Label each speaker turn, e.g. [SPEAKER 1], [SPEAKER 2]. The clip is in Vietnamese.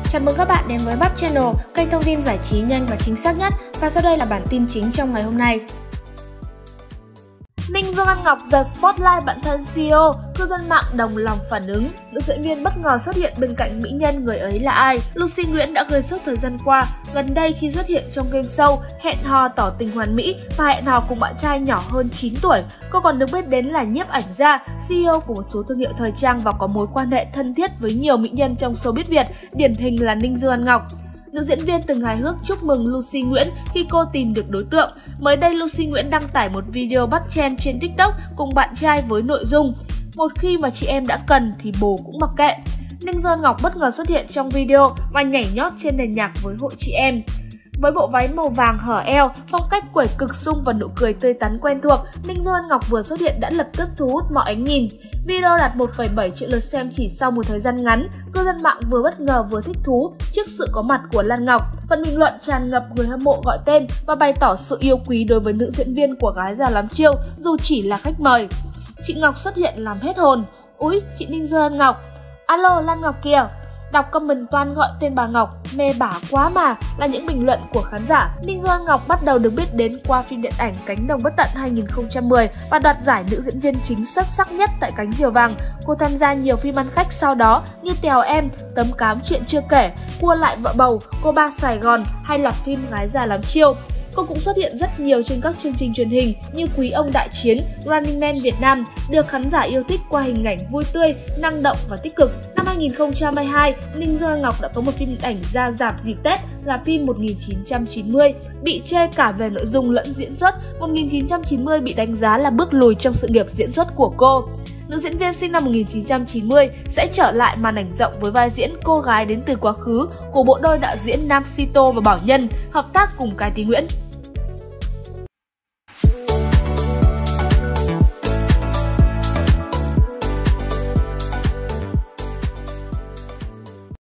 [SPEAKER 1] Chào mừng các bạn đến với Bắp Channel, kênh thông tin giải trí nhanh và chính xác nhất. Và sau đây là bản tin chính trong ngày hôm nay. Ninh Dương Ăn Ngọc giật spotlight bạn thân CEO, cư dân mạng đồng lòng phản ứng. Nữ diễn viên bất ngờ xuất hiện bên cạnh mỹ nhân, người ấy là ai? Lucy Nguyễn đã gây sốt thời gian qua, gần đây khi xuất hiện trong game show hẹn hò tỏ tình hoàn mỹ và hẹn hò cùng bạn trai nhỏ hơn 9 tuổi. Cô còn được biết đến là nhiếp ảnh gia, CEO của một số thương hiệu thời trang và có mối quan hệ thân thiết với nhiều mỹ nhân trong showbiz Việt, điển hình là Ninh Dương Ăn Ngọc. Nữ diễn viên từng hài hước chúc mừng Lucy Nguyễn khi cô tìm được đối tượng. Mới đây, Lucy Nguyễn đăng tải một video bắt trend trên TikTok cùng bạn trai với nội dung: "Một khi mà chị em đã cần thì bồ cũng mặc kệ." Ninh Dương Ngọc bất ngờ xuất hiện trong video và nhảy nhót trên nền nhạc với hội chị em. Với bộ váy màu vàng hở eo, phong cách quẩy cực sung và nụ cười tươi tắn quen thuộc, Ninh Dương Ngọc vừa xuất hiện đã lập tức thu hút mọi ánh nhìn. Video đạt 1,7 triệu lượt xem chỉ sau một thời gian ngắn. Cư dân mạng vừa bất ngờ vừa thích thú trước sự có mặt của Lan Ngọc. Phần bình luận tràn ngập người hâm mộ gọi tên và bày tỏ sự yêu quý đối với nữ diễn viên của Gái Già Lắm Chiêu dù chỉ là khách mời. Chị Ngọc xuất hiện làm hết hồn. "Úi, chị Ninh Dương Ngọc. Alo, Lan Ngọc kìa." Đọc comment toàn gọi tên bà Ngọc, "Mê bả quá mà" là những bình luận của khán giả. Ninh Dương Ngọc bắt đầu được biết đến qua phim điện ảnh Cánh Đồng Bất Tận 2010 và đoạt giải nữ diễn viên chính xuất sắc nhất tại Cánh Diều Vàng. Cô tham gia nhiều phim ăn khách sau đó như Tèo Em, Tấm Cám Chuyện Chưa Kể, Cua Lại Vợ Bầu, Cô Ba Sài Gòn hay loạt phim Gái Già Lắm Chiêu. Cô cũng xuất hiện rất nhiều trên các chương trình truyền hình như Quý Ông Đại Chiến, Running Man Việt Nam, được khán giả yêu thích qua hình ảnh vui tươi, năng động và tích cực. Năm 2022, Ninh Dương Ngọc đã có một phim điện ảnh ra rạp dịp Tết là phim 1990, bị chê cả về nội dung lẫn diễn xuất. 1990 bị đánh giá là bước lùi trong sự nghiệp diễn xuất của cô. Nữ diễn viên sinh năm 1990 sẽ trở lại màn ảnh rộng với vai diễn cô gái đến từ quá khứ của bộ đôi đạo diễn Nam Sito và Bảo Nhân, hợp tác cùng Cái Tí Nguyễn.